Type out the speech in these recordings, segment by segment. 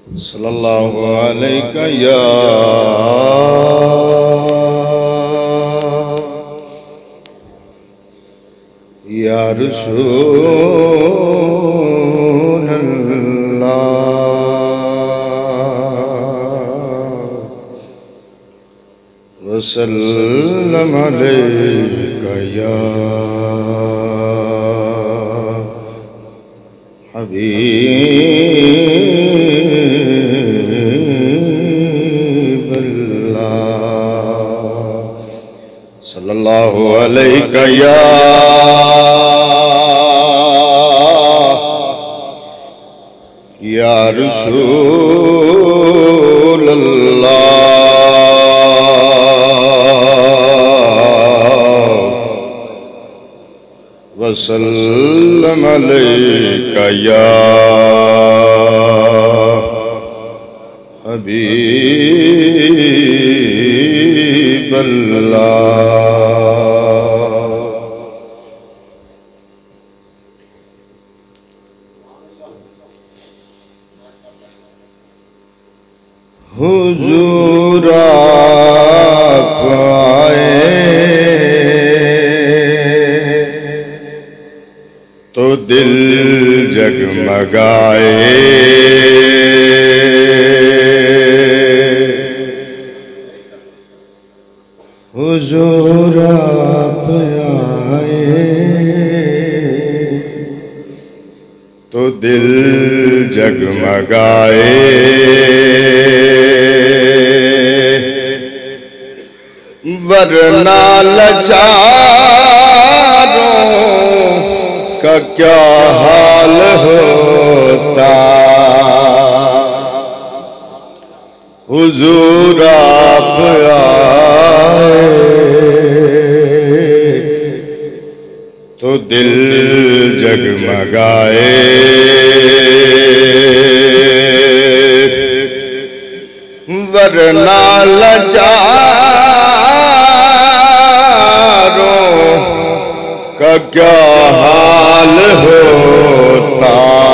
सल्लल्लाहु अलैका या रसूल अल्लाह वसल्लम अलैका या हबीब अल्लाह सल्लल्लाहु अलैका या रसूल अल्लाह वसल्लम अलैका या हबीब अल्लाह। हुजूर आप आए तो दिल जगमगाए, हुजूर आप आए तो दिल जगमगाए, वरना लाचारों का क्या हाल होता। हुजूर आप आए तो दिल जगमगाए, वरना लाचारों का क्या हाल होता।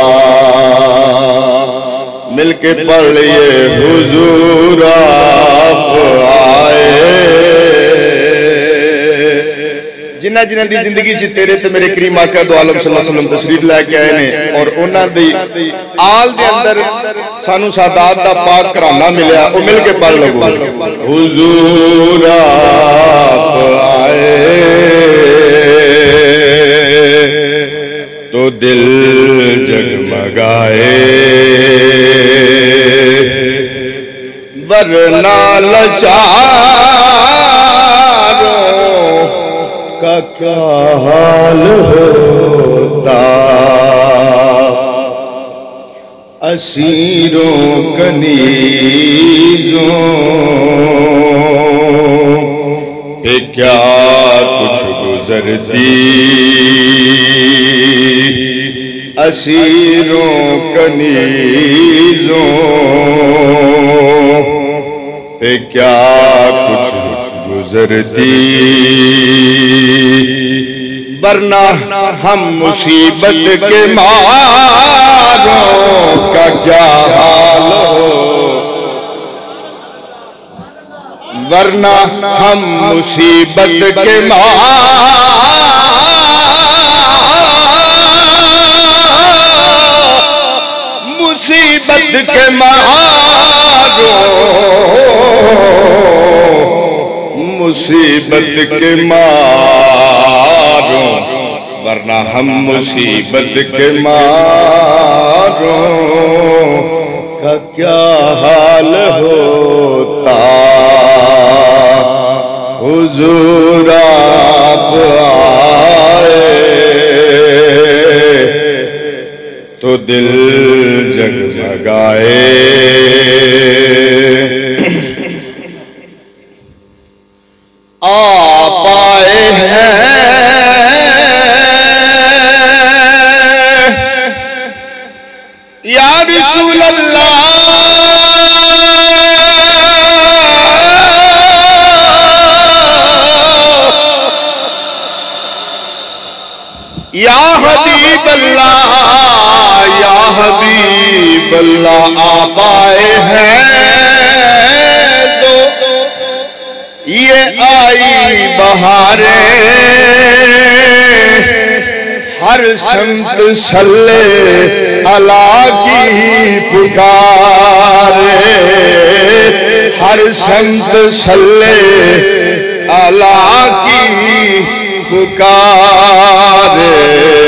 मिलके पढ़ लिए हुजूर आप आए, जिन्ना जिन्ना दी जिंदगी च तेरे ते मेरे करीम आका दो आलम सल्लल्लाहु अलैहि वसल्लम तशरीफ लेके आए ने और उन्हां दी आल दे अंदर सानू सादात दा पाक घराना मिलिया। वो मिल के पढ़ लो हुजूर आप आए तो दिल जगमगाए, वरना लाचारों का क्या हाल होता। असीरों कनीजों पे क्या कुछ गुजरती, असीरों कनीजों पे क्या कुछ गुजरती, वरना हम मुसीबत के मारों का क्या हाल हो, वरना हम मुसीबत के मुसीबत के मारों, मुसीबत के मारों, वरना हम मुसीबत के मारों का क्या हाल होता। हुजूर आप आए तो दिल जगमगाए, आप आए हैं या रसूल अल्लाह, या हबीब अल्लाह, या हबीब अल्लाह। आप आए हैं तो ये आई बहारें, हर समत सल्ले अला की पुकारे, हर समत सल्ले अला की पुकारे।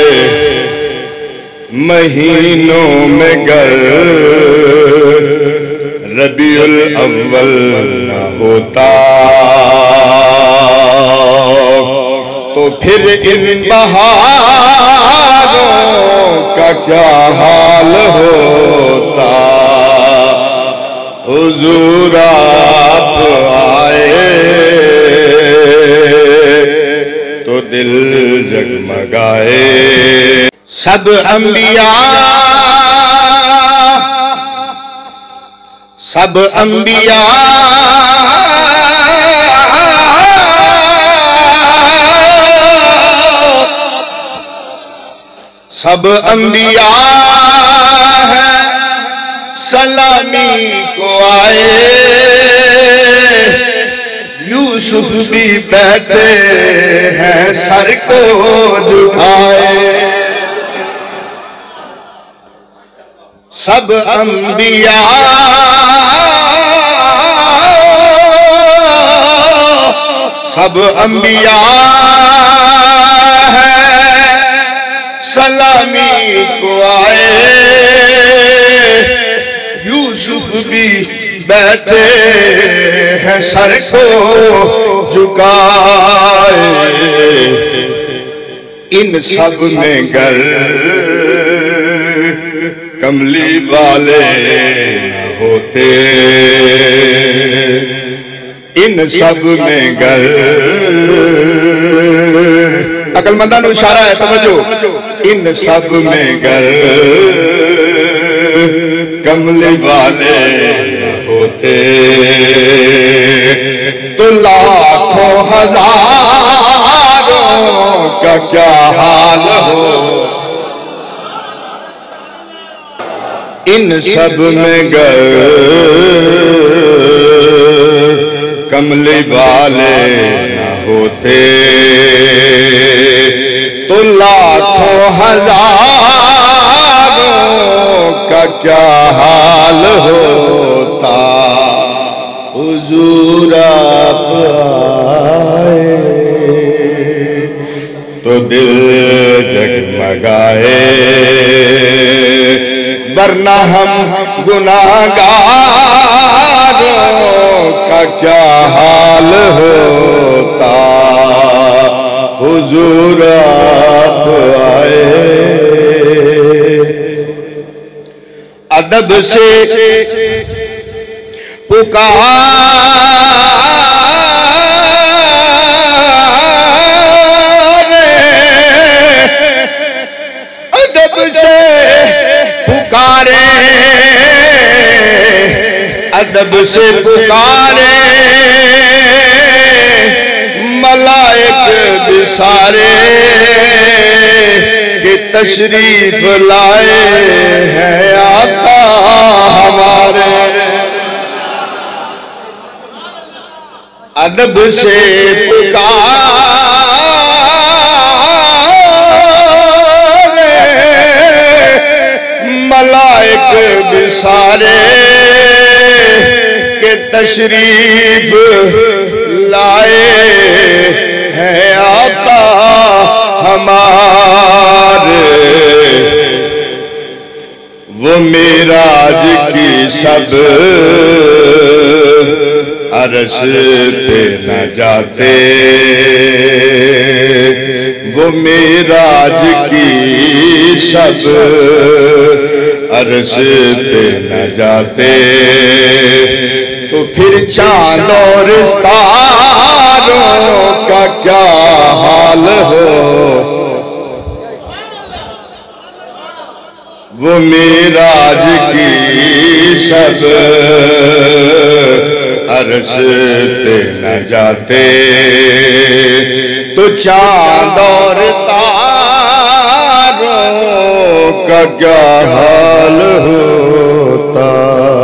महीनों में गर रबीउल अव्वल न होता तो फिर इन बहारों का क्या हाल होता। हुजूर आप आए तो दिल जगमगाए। सब अंबिया सब अंबिया सब अंबिया है सलामी को आए। यूसुफ भी बैठे हैं सर को झुकाए। सब अंबिया सब अंबिया है सलामी को आए। यूसुफ भी बैठे हैं सर को झुकाए। इन सब में गर कमली वाले होते, इन सब में गर अकलमंदा नु इशारा है समझो। इन सब में गर कमली वाले होते तो लाखों हजारों का क्या हाल हो। इन सब में गर कमली वाले न होते तो लाखों हजारों का क्या हाल होता। हुजूर आप आए तो दिल जगमगाए। वरना हम गुनाहगारों का क्या हाल होता। हुजूर आप आए। अदब से पुकारे, अदब से पुकारे, अदब से पुकारे। मलाइक भी सारे कि तशरीफ लाए हैं आका हमारे। अदब से पुकारे मलाइक भी सारे के तशरीफ लाए हैं आका हमारे। वो मेराज की सब अरश पे न जाते, वो मेराज की सब अरश पे न जाते तो फिर चांद और तारों का क्या हाल हो। वो मेराज की सब अरश पे न जाते तो चांद और तारों का क्या हाल होता।